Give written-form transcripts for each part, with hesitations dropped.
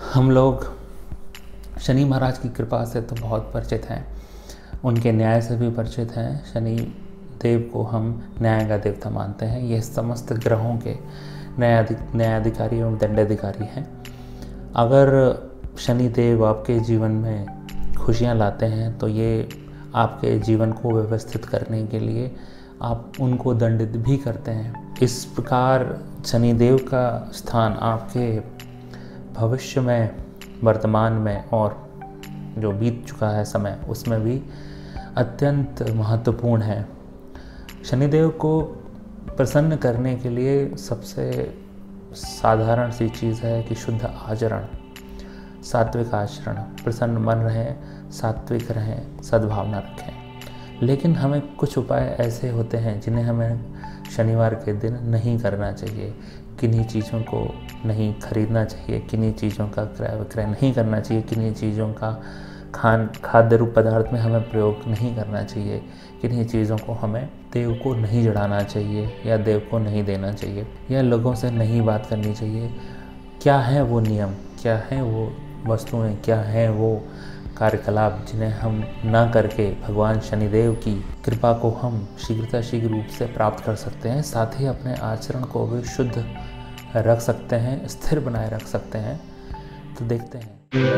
हम लोग शनि महाराज की कृपा से तो बहुत परिचित हैं, उनके न्याय से भी परिचित हैं। शनि देव को हम न्याय का देवता मानते हैं। ये समस्त ग्रहों के न्यायाधिकारी एवं दंडाधिकारी हैं। अगर शनि देव आपके जीवन में खुशियाँ लाते हैं तो ये आपके जीवन को व्यवस्थित करने के लिए आप उनको दंडित भी करते हैं। इस प्रकार शनि देव का स्थान आपके भविष्य में, वर्तमान में और जो बीत चुका है समय, उसमें भी अत्यंत महत्वपूर्ण है। शनिदेव को प्रसन्न करने के लिए सबसे साधारण सी चीज़ है कि शुद्ध आचरण, सात्विक आचरण, प्रसन्न मन रहें, सात्विक रहें, सद्भावना रखें। लेकिन हमें कुछ उपाय ऐसे होते हैं जिन्हें हमें शनिवार के दिन नहीं करना चाहिए। किन्हीं चीज़ों को नहीं खरीदना चाहिए, किन्हीं चीज़ों का क्रय विक्रय नहीं करना चाहिए, किन्हीं चीज़ों का खाद्य रूप पदार्थ में हमें प्रयोग नहीं करना चाहिए, किन्हीं चीज़ों को हमें देव को नहीं चढ़ाना चाहिए या देव को नहीं देना चाहिए, या लोगों से नहीं बात करनी चाहिए। क्या है वो नियम, क्या है वो वस्तुएं, क्या है वो कार्यकलाप जिन्हें हम ना करके भगवान शनिदेव की कृपा को हम शीघ्र रूप से प्राप्त कर सकते हैं। साथ ही अपने आचरण को भी शुद्ध रख सकते हैं, स्थिर बनाए रख सकते हैं। तो देखते हैं।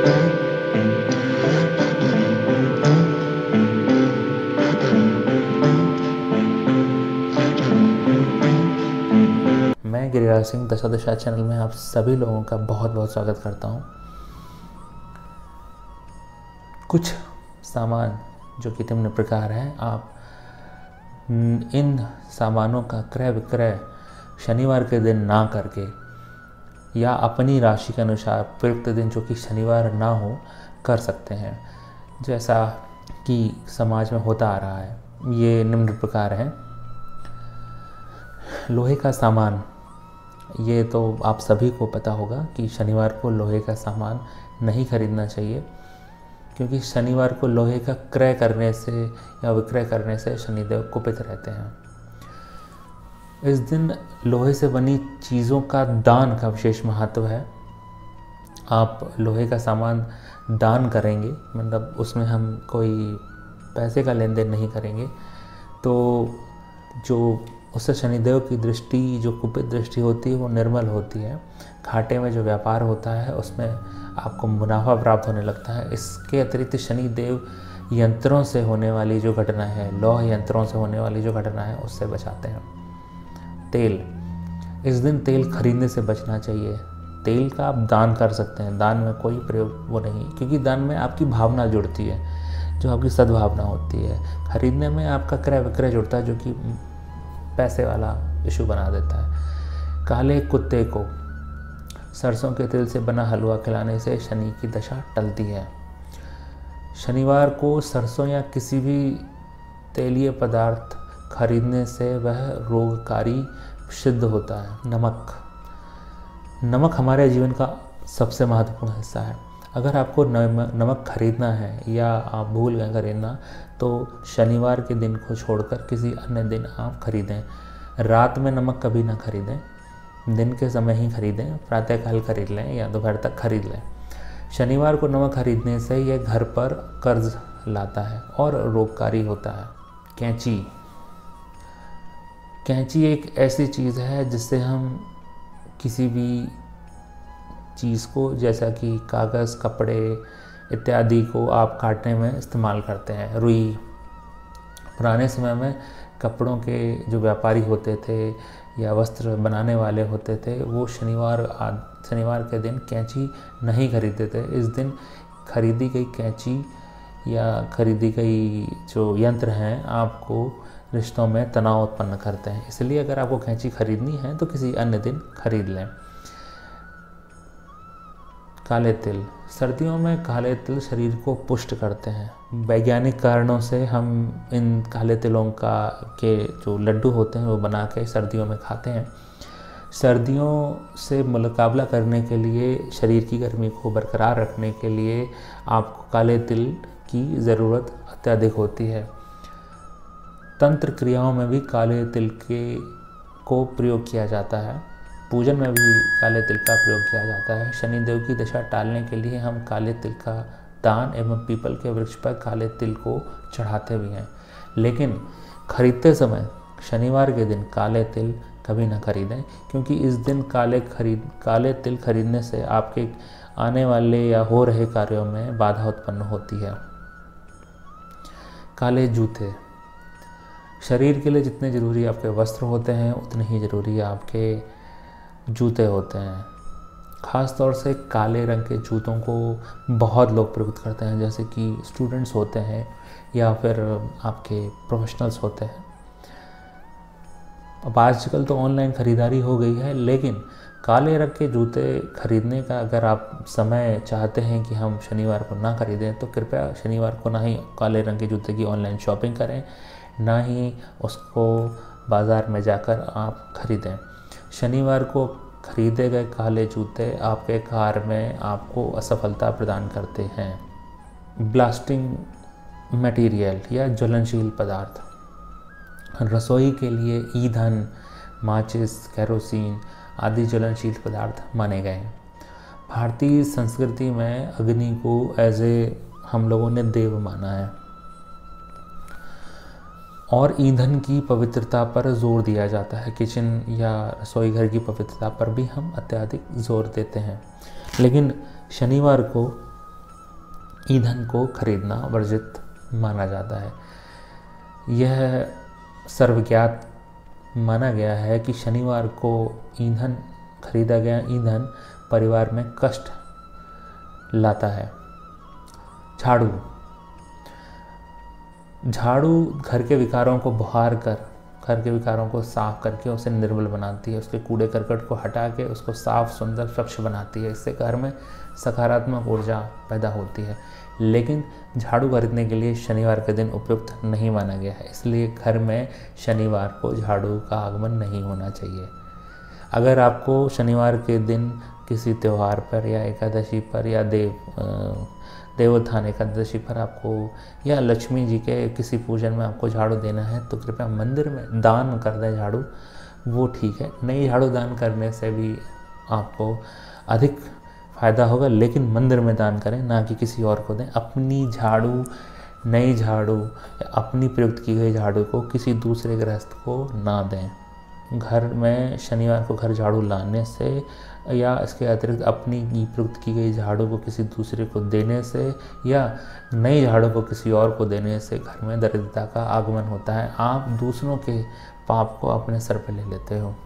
मैं गिरिराज सिंह दशा दिशा चैनल में आप सभी लोगों का बहुत बहुत स्वागत करता हूं। कुछ सामान जो कि निम्न प्रकार हैं, आप इन सामानों का क्रय विक्रय शनिवार के दिन ना करके या अपनी राशि के अनुसार प्रयुक्त दिन जो कि शनिवार ना हो कर सकते हैं। जैसा कि समाज में होता आ रहा है, ये निम्न प्रकार हैं। लोहे का सामान, ये तो आप सभी को पता होगा कि शनिवार को लोहे का सामान नहीं खरीदना चाहिए, क्योंकि शनिवार को लोहे का क्रय करने से या विक्रय करने से शनिदेव कुपित रहते हैं। इस दिन लोहे से बनी चीज़ों का दान का विशेष महत्व है। आप लोहे का सामान दान करेंगे, मतलब उसमें हम कोई पैसे का लेन देन नहीं करेंगे, तो जो उससे शनिदेव की दृष्टि, जो कुपित दृष्टि होती है, वो निर्मल होती है। घाटे में जो व्यापार होता है उसमें आपको मुनाफा प्राप्त होने लगता है। इसके अतिरिक्त शनिदेव यंत्रों से होने वाली जो घटना है, लौह यंत्रों से होने वाली जो घटना है, उससे बचाते हैं। तेल, इस दिन तेल खरीदने से बचना चाहिए। तेल का आप दान कर सकते हैं, दान में कोई प्रयोग वो नहीं, क्योंकि दान में आपकी भावना जुड़ती है, जो आपकी सद्भावना होती है। खरीदने में आपका क्रय विक्रय जुड़ता है, जो कि पैसे वाला इशू बना देता है। काले कुत्ते को सरसों के तेल से बना हलवा खिलाने से शनि की दशा टलती है। शनिवार को सरसों या किसी भी तेलीय पदार्थ खरीदने से वह रोगकारी सिद्ध होता है। नमक हमारे जीवन का सबसे महत्वपूर्ण हिस्सा है। अगर आपको नमक खरीदना है या आप भूल गए खरीदना, तो शनिवार के दिन को छोड़कर किसी अन्य दिन आप खरीदें। रात में नमक कभी ना खरीदें, दिन के समय ही खरीदें। प्रातःकाल खरीद लें या दोपहर तक खरीद लें। शनिवार को नमक खरीदने से यह घर पर कर्ज लाता है और रोगकारी होता है। कैंची एक ऐसी चीज़ है जिससे हम किसी भी चीज़ को, जैसा कि कागज़, कपड़े इत्यादि को आप काटने में इस्तेमाल करते हैं। रुई, पुराने समय में कपड़ों के जो व्यापारी होते थे या वस्त्र बनाने वाले होते थे, वो शनिवार के दिन कैंची नहीं खरीदते थे। इस दिन खरीदी गई कैंची या खरीदी गई जो यंत्र हैं, आपको रिश्तों में तनाव उत्पन्न करते हैं। इसलिए अगर आपको कैंची खरीदनी है तो किसी अन्य दिन खरीद लें। काले तिल, सर्दियों में काले तिल शरीर को पुष्ट करते हैं। वैज्ञानिक कारणों से हम इन काले तिलों के जो लड्डू होते हैं वो बना के सर्दियों में खाते हैं। सर्दियों से मुकाबला करने के लिए, शरीर की गर्मी को बरकरार रखने के लिए आपको काले तिल की ज़रूरत अत्यधिक होती है। तंत्र क्रियाओं में भी काले तिल को प्रयोग किया जाता है। पूजन में भी काले तिल का प्रयोग किया जाता है। शनिदेव की दशा टालने के लिए हम काले तिल का दान एवं पीपल के वृक्ष पर काले तिल को चढ़ाते भी हैं। लेकिन खरीदते समय शनिवार के दिन काले तिल कभी ना खरीदें, क्योंकि इस दिन काले तिल खरीदने से आपके आने वाले या हो रहे कार्यों में बाधा उत्पन्न होती है। काले जूते। शरीर के लिए जितने ज़रूरी आपके वस्त्र होते हैं उतने ही ज़रूरी आपके जूते होते हैं। ख़ास तौर से काले रंग के जूतों को बहुत लोग प्रयुक्त करते हैं, जैसे कि स्टूडेंट्स होते हैं या फिर आपके प्रोफेशनल्स होते हैं। अब आजकल तो ऑनलाइन ख़रीदारी हो गई है, लेकिन काले रंग के जूते खरीदने का अगर आप समय चाहते हैं कि हम शनिवार को ना खरीदें, तो कृपया शनिवार को ना ही काले रंग के जूते की ऑनलाइन शॉपिंग करें, ना ही उसको बाज़ार में जाकर आप खरीदें। शनिवार को खरीदे गए काले जूते आपके कार्य में आपको असफलता प्रदान करते हैं। ब्लास्टिंग मटेरियल या ज्वलनशील पदार्थ। रसोई के लिए ईंधन, माचिस, केरोसिन आदि ज्वलनशील पदार्थ माने गए हैं। भारतीय संस्कृति में अग्नि को हम लोगों ने देव माना है और ईंधन की पवित्रता पर जोर दिया जाता है। किचन या रसोई घर की पवित्रता पर भी हम अत्यधिक जोर देते हैं। लेकिन शनिवार को ईंधन को खरीदना वर्जित माना जाता है। यह सर्वज्ञात माना गया है कि शनिवार को खरीदा गया ईंधन परिवार में कष्ट लाता है। झाड़ू घर के विकारों को बहार कर, घर के विकारों को साफ करके उसे निर्मल बनाती है। उसके कूड़े करकट को हटा के उसको साफ, सुंदर, स्वच्छ बनाती है। इससे घर में सकारात्मक ऊर्जा पैदा होती है। लेकिन झाड़ू खरीदने के लिए शनिवार के दिन उपयुक्त नहीं माना गया है, इसलिए घर में शनिवार को झाड़ू का आगमन नहीं होना चाहिए। अगर आपको शनिवार के दिन किसी त्यौहार पर या एकादशी पर या देवोत्थान एकादशी पर आपको या लक्ष्मी जी के किसी पूजन में आपको झाड़ू देना है, तो कृपया मंदिर में दान कर दें झाड़ू, वो ठीक है। नई झाड़ू दान करने से भी आपको अधिक फ़ायदा होगा, लेकिन मंदिर में दान करें, ना कि किसी और को दें। अपनी झाड़ू, नई झाड़ू या अपनी प्रयुक्त की गई झाड़ू को किसी दूसरे गृहस्थ को ना दें। घर में शनिवार को घर झाड़ू लाने से या इसके अतिरिक्त अपनी प्रयुक्त की गई झाड़ू को किसी दूसरे को देने से या नई झाड़ू को किसी और को देने से घर में दरिद्रता का आगमन होता है। आप दूसरों के पाप को अपने सर पर ले लेते हो।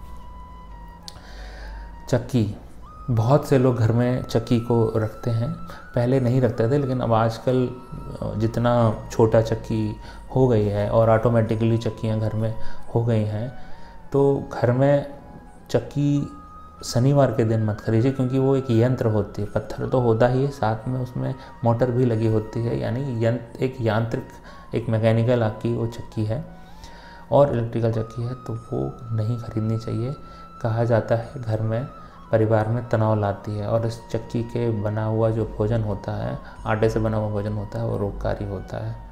चक्की। बहुत से लोग घर में चक्की को रखते हैं। पहले नहीं रखते थे, लेकिन अब आजकल जितना छोटा चक्की हो गई है और ऑटोमेटिकली चक्कियाँ घर में हो गई हैं, तो घर में चक्की शनिवार के दिन मत खरीदिए, क्योंकि वो एक यंत्र होती है। पत्थर तो होता ही है, साथ में उसमें मोटर भी लगी होती है, यानी एक यांत्रिक, एक मैकेनिकल आपकी वो चक्की है और इलेक्ट्रिकल चक्की है, तो वो नहीं खरीदनी चाहिए। कहा जाता है घर में, परिवार में तनाव लाती है और इस चक्की के बना हुआ जो भोजन होता है, आटे से बना हुआ भोजन होता है, वो रोगकारी होता है।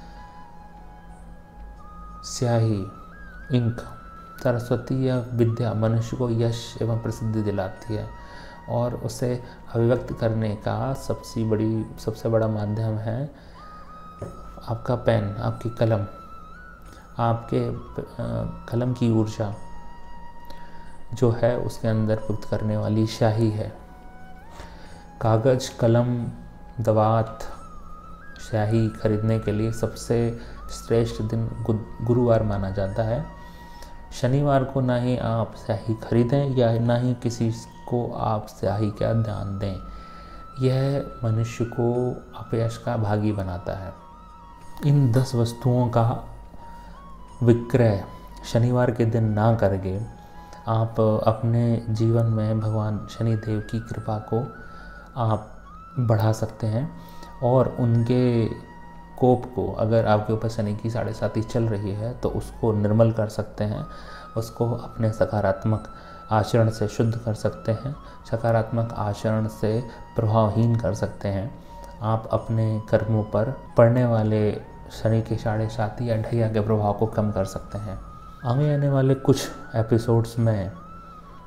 स्याही, इंक। सरस्वती या विद्या मनुष्य को यश एवं प्रसिद्धि दिलाती है और उसे अभिव्यक्त करने का सबसे बड़ा माध्यम है आपका पेन, आपकी कलम। आपके कलम की ऊर्जा जो है उसके अंदर व्यक्त करने वाली स्याही है। कागज, कलम, दवात, स्याही खरीदने के लिए सबसे श्रेष्ठ दिन गुरुवार माना जाता है। शनिवार को ना ही आप स्याही खरीदें या ना ही किसी को आप स्याही का दान दें। यह मनुष्य को अपयश का भागी बनाता है। इन 10 वस्तुओं का विक्रय शनिवार के दिन ना करके आप अपने जीवन में भगवान शनिदेव की कृपा को आप बढ़ा सकते हैं और उनके कोप को, अगर आपके ऊपर शनि की 7.5 चल रही है, तो उसको निर्मल कर सकते हैं, उसको अपने सकारात्मक आचरण से शुद्ध कर सकते हैं, सकारात्मक आचरण से प्रभावहीन कर सकते हैं। आप अपने कर्मों पर पड़ने वाले शनि के 7.5 या ढैया के प्रभाव को कम कर सकते हैं। आगे आने वाले कुछ एपिसोड्स में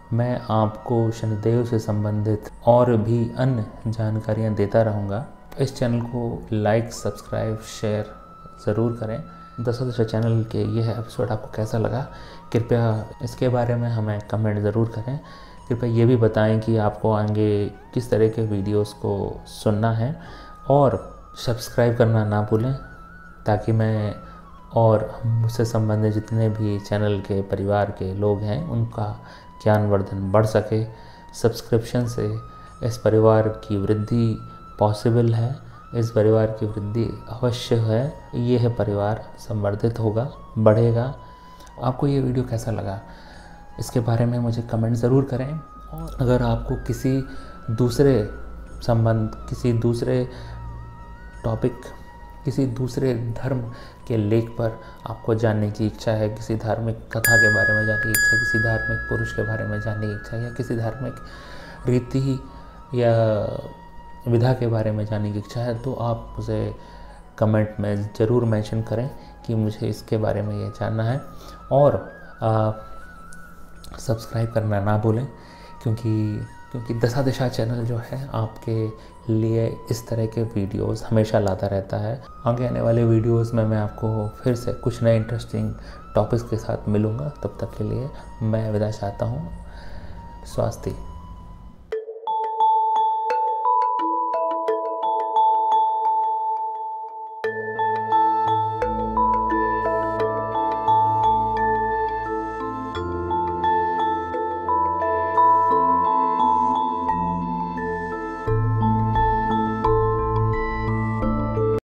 मैं आपको शनिदेव से संबंधित और भी अन्य जानकारियाँ देता रहूँगा। इस चैनल को लाइक, सब्सक्राइब, शेयर ज़रूर करें। दशा चैनल के यह एपिसोड आपको कैसा लगा, कृपया इसके बारे में हमें कमेंट ज़रूर करें। कृपया ये भी बताएं कि आपको आगे किस तरह के वीडियोस को सुनना है, और सब्सक्राइब करना ना भूलें ताकि मैं और मुझसे संबंधित जितने भी चैनल के परिवार के लोग हैं उनका ज्ञानवर्धन बढ़ सके। सब्सक्रिप्शन से इस परिवार की वृद्धि पॉसिबल है, इस परिवार की वृद्धि अवश्य है। यह परिवार संवर्धित होगा, बढ़ेगा। आपको ये वीडियो कैसा लगा इसके बारे में मुझे कमेंट ज़रूर करें। और अगर आपको किसी दूसरे किसी दूसरे टॉपिक, किसी दूसरे धर्म के लेख पर आपको जानने की इच्छा है, किसी धार्मिक कथा के बारे में जानने की इच्छा है, किसी धार्मिक पुरुष के बारे में जानने की इच्छा है, या किसी धार्मिक रीति या विधा के बारे में जानने की इच्छा है, तो आप मुझे कमेंट में ज़रूर मेंशन करें कि मुझे इसके बारे में ये जानना है। और सब्सक्राइब करना ना भूलें, क्योंकि दशा दिशा चैनल जो है आपके लिए इस तरह के वीडियोस हमेशा लाता रहता है। आगे आने वाले वीडियोस में मैं आपको फिर से कुछ नए इंटरेस्टिंग टॉपिक्स के साथ मिलूँगा। तब तक के लिए मैं विदा चाहता हूँ। स्वास्थ्य।